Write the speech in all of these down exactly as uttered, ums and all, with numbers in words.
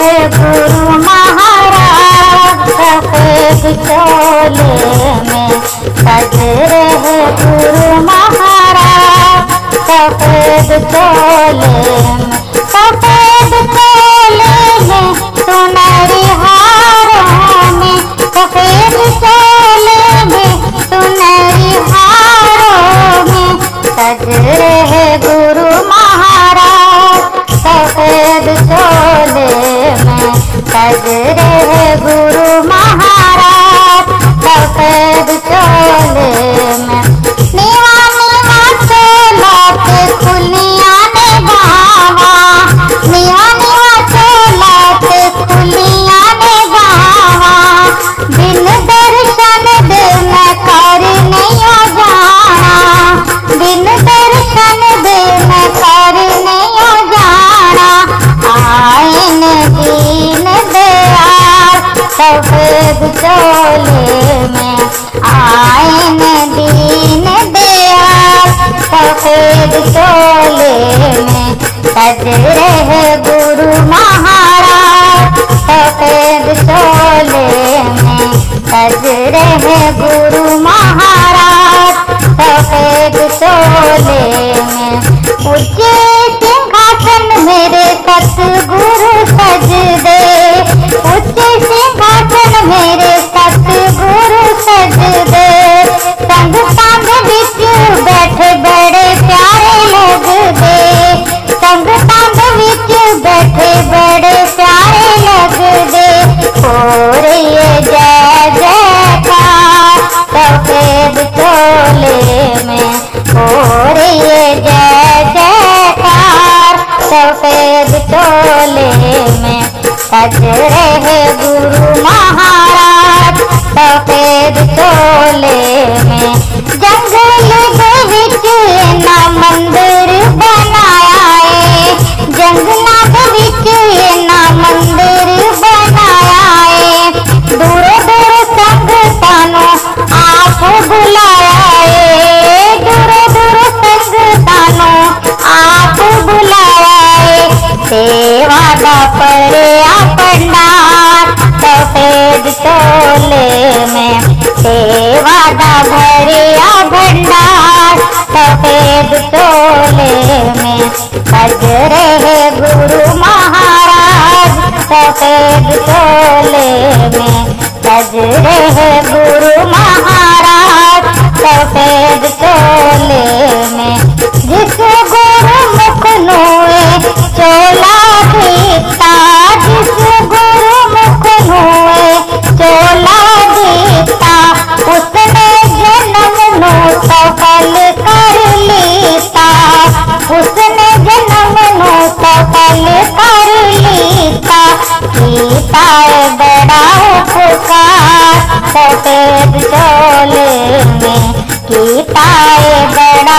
रहे गुरु महाराज, सफेद चोले में सज रहे गुरु महाराज, सफेद चोले में, सफेद चोले में सुनहरी हारों में, सफेद चोले में सुनहरी हारों में सज रहे गुरु महाराज, सफेद चोले में सज रहे गुरु महाराज, सफेद चोले में। नीवा नीवा चोला के खुलिया ने बावा, नीवा नीवा चोला के खुलिया ने बावा, बिन दर्शन दे मैं कर नहीं जाना, बिन दर्शन दे मैं कर नहीं जाना। आइन दीन दयाल सफेद चोले में, आइन दीन दयाल सफेद चोले में सज रहे गुरु महाराज, सफेद चोले में सज रहे गुरु महाराज, सफेद चोले में। ऊंचे सिंहासन मेरे सतगुरु सज दे, ऊंचे सिंहासन मेरे सतगुरु सज दे, संग संग बिच बैठे बड़े प्यारे लग दे, संग संग बिच बैठे बड़े प्यारे लग दे। हो रही है जय जयकार सफेद चोले में, हो रही है जय जयकार सफेद चोले में सज रहे गुरु महाराज, सफेद चोले में। जंगल के विच ना मंदिर बनाया है, जंगलों के विच ना मंदिर बनाया है, दूर दूर संगतानों आप बुलाया है, दूर दूर संगतानों आप बुलाया है। सेवा दा पड़िया पंडार सफेद चोले में, सेवा दा भरिया भंडार सफेद चोले में सज रहे गुरु महाराज, सफेद चोले में सज रहे गुरु महाराज, सफेद चोले में। जिस गुरु मुख नोए चोला दीता, जिस गुरु मुख नोए चोला दीता, उसने जन्म नो सफल कर लीता, उसने जन्म नो सफल कर लीता। कीता है बड़ा उपकार सफेद चोले में, कीता है बड़ा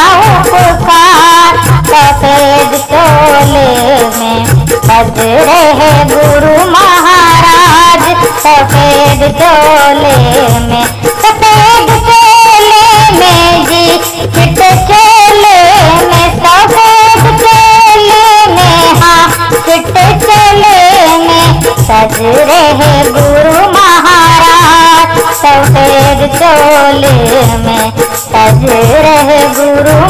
उपकार सफेद चोले में सज रहे गुरु महाराज, सफेद चोले में, सफेद चोले में जी चिट चोले में, सफेद चोले में हाँ चिट चोले में सज रहे गुरु महाराज, सफेद चोले में सज रहे गुरु